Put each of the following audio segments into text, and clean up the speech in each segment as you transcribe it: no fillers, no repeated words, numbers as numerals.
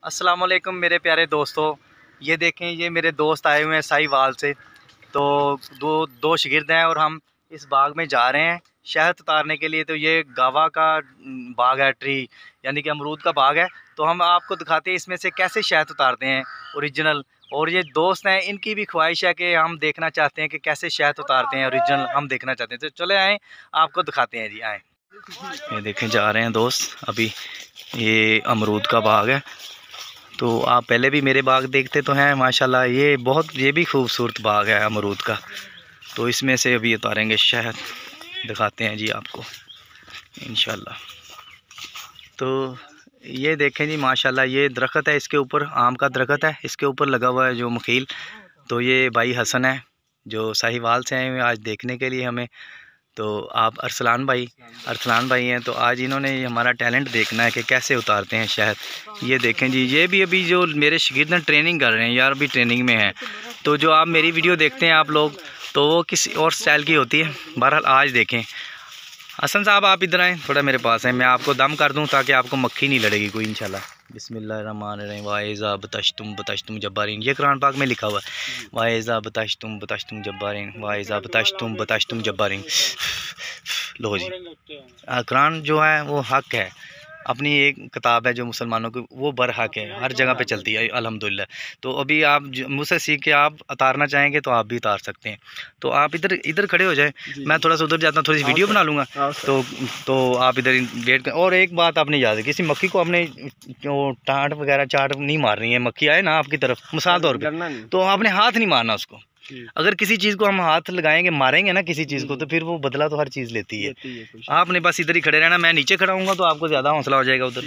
अस्सलाम वालेकुम मेरे प्यारे दोस्तों। ये देखें, ये मेरे दोस्त आए हुए हैं साहिवाल से। तो दो शागिर्द हैं और हम इस बाग में जा रहे हैं शहद उतारने के लिए। तो ये गावा का बाग है, ट्री यानी कि अमरूद का बाग है। तो हम आपको दिखाते हैं इसमें से कैसे शहद उतारते हैं ओरिजिनल। और ये दोस्त हैं, इनकी भी ख्वाहिश है कि हम देखना चाहते हैं कि कैसे शहद उतारते हैं ओरिजिनल, हम देखना चाहते हैं। तो चले आएँ, आपको दिखाते हैं जी, आएँ। ये देखें, जा रहे हैं दोस्त अभी। ये अमरूद का बाग है। तो आप पहले भी मेरे बाग देखते तो हैं माशाल्लाह। ये भी खूबसूरत बाग है अमरूद का। तो इसमें से अभी उतारेंगे शहद, दिखाते हैं जी आपको इंशाल्लाह। तो ये देखें जी माशाल्लाह, ये दरख्त है, इसके ऊपर आम का दरख्त है, इसके ऊपर लगा हुआ है जो मखील। तो ये भाई हसन है जो साहिवाल से आए हुए आज देखने के लिए हमें। तो आप अरसलान भाई हैं। तो आज इन्होंने हमारा टैलेंट देखना है कि कैसे उतारते हैं शहद। ये देखें जी, ये भी अभी जो मेरे शागिर्द ट्रेनिंग कर रहे हैं यार, अभी ट्रेनिंग में हैं। तो जो आप मेरी वीडियो देखते हैं आप लोग, तो वो किसी और स्टाइल की होती है। बहरहाल आज देखें। हसन साहब आप इधर आएँ, थोड़ा मेरे पास है, मैं आपको दम कर दूँ ताकि आपको मक्खी नहीं लड़ेगी कोई इंशाल्लाह। बिस्मिल्लाहिर्रहमानिर्रहीम। वाइज़ा बतश्तुम जब्बारीन, ये कुरान पाक में लिखा हुआ है। वाइज़ा बतश्तुम जब्बारीन, वाइज़ा बतश्तुम जब्बारीन। लो जी, कुरान जो है वो हक है, अपनी एक किताब है जो मुसलमानों की, वो बर हक है, हर जगह पे चलती है अल्हम्दुलिल्लाह। तो अभी आप मुझसे सीख के आप उतारना चाहेंगे तो आप भी उतार सकते हैं। तो आप इधर खड़े हो जाए, मैं थोड़ा सा उधर जाता हूँ, थोड़ी सी वीडियो बना लूँगा। तो आप इधर वेट कर। और एक बात आपने याद है, किसी मक्खी को आपने जो टाँट वगैरह चाट नहीं मारनी है। मक्खी आए ना आपकी तरफ मिसाल तौर पर, तो आपने हाथ नहीं मारना उसको। अगर किसी चीज़ को हम हाथ लगाएंगे, मारेंगे ना किसी चीज़ को, तो फिर वो बदला तो हर चीज़ लेती है। आपने बस इधर ही खड़े रहना, मैं नीचे खड़ा हूँगा तो आपको ज़्यादा हौसला हो जाएगा उधर।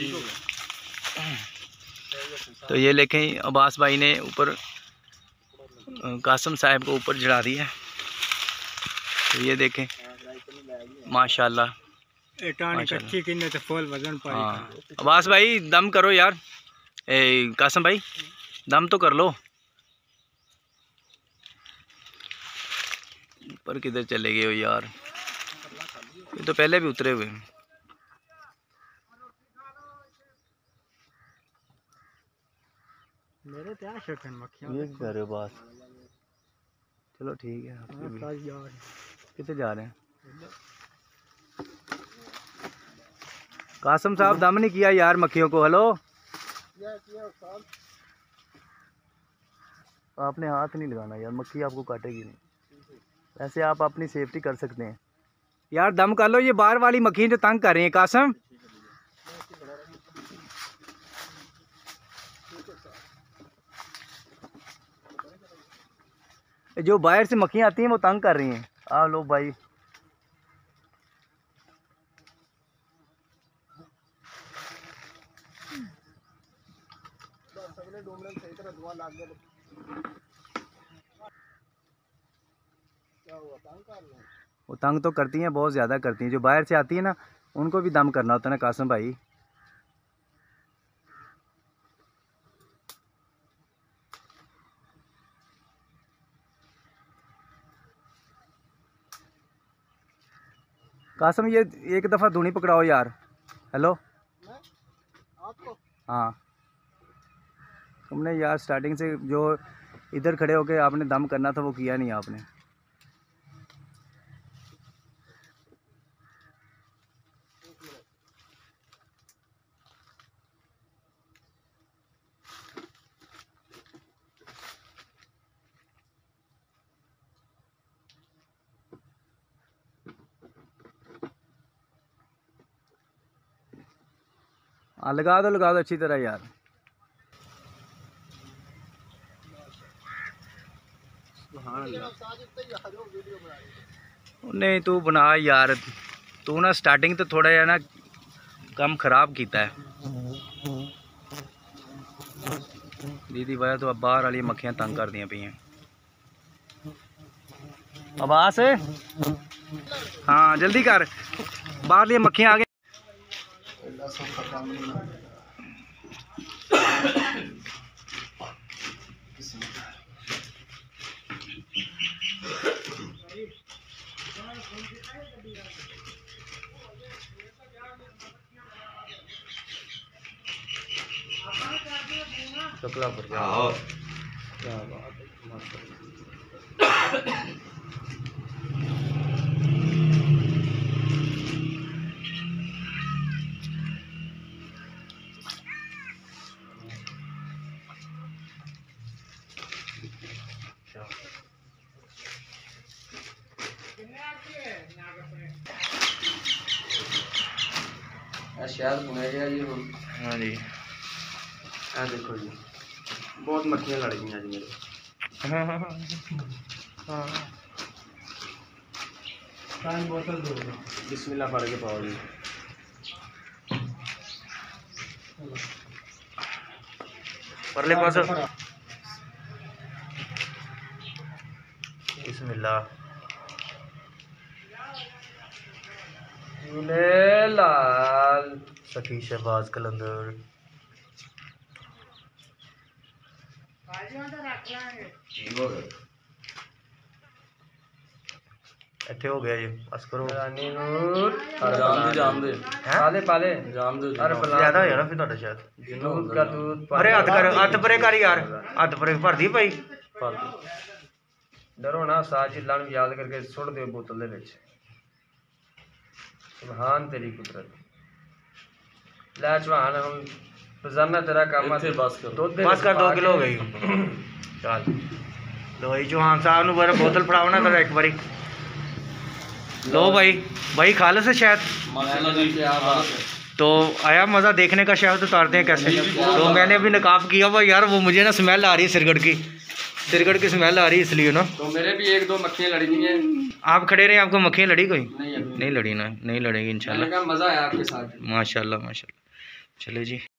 तो ये लेखें, अब्बास भाई ने ऊपर कासम साहब को ऊपर चढ़ा दिया। तो ये देखें माशाल्लाह। हाँ अब्बास भाई, दम करो यार। कासम भाई, दम तो कर लो। ऊपर किधर चले गए हो यार, ये तो पहले भी उतरे हुए हैं। मेरे क्या शक है मक्खियां, ये कर रहे हो बात। चलो ठीक है। कितने जा रहे हैं कासम साहब? दम नहीं किया यार मक्खियों को। हेलो, आपने हाथ नहीं लगाना यार, मक्खी आपको काटेगी नहीं। वैसे आप अपनी सेफ्टी कर सकते हैं यार, दम कर लो। ये बाहर वाली मक्खी जो तंग कर रही हैं कासम। जो बाहर से मक्खियाँ आती हैं वो तंग कर रही हैं। आ लो भाई, वो तंग तो करती हैं, बहुत ज़्यादा करती हैं। जो बाहर से आती है ना, उनको भी दम करना होता है ना कासम भाई। कासम, ये एक दफ़ा धुनी पकड़ाओ यार। हेलो, हाँ, तुमने यार स्टार्टिंग से जो इधर खड़े होके आपने दम करना था वो किया नहीं आपने। हाँ लगा दो अच्छी तरह यार। नहीं तू बना यार, तू ना स्टार्टिंग तो थोड़ा है ना कम खराब किया है दीदी वजह। तो अब बाहर वाली मक्खियाँ तंग कर दी पई हैं। आवास है, हाँ जल्दी कर, बाहर लिए मक्खियाँ आ गई। शकला पर क्या बात शहद भुना गया जी हम। हाँ जी देखो जी बहुत मक्खियाँ लड़ गई आज मेरे। बोतल दो बिस्मिल्लाह पढ़ के पाओ जी। परले पास बिस्मिल्लाह लाल सखी शहबाज कलंदर इत्थे हो गया जी बस करो जाम दे पाले पाले जाम दे ज्यादा हो जाना फिर ਤੁਹਾਡਾ ਸ਼ਾਇਦ दूध का दूध अरे हथ परे कर यार हथ परे भर दी भाई डरो ना साज चिल्ला याद करके सुट दे बोतल दे विच। सुभान तेरी कुदरत लै चौहान हम रोजाना तेरा काम बस कर 2 किलो हो गई चल लो भाई चौहान साहब नु बार बोतल फड़ाओ ना तेरा एक बारी लो भाई खा लो से शायद तो आया मज़ा देखने का। शहद उतारते हैं कैसे तो मैंने अभी नकाब किया हुआ यार वो मुझे ना स्मेल आ रही है सिरगढ़ की स्मेल आ रही है इसलिए ना। तो मेरे भी 1-2 मक्खियाँ लड़ी हुई हैं। आप खड़े रहे आपको मक्खियाँ लड़ी कोई नहीं लड़ी ना नहीं लड़ेगी इंशाल्लाह। मज़ा आया आपके साथ माशाल्लाह माशाल्लाह। चलो जी।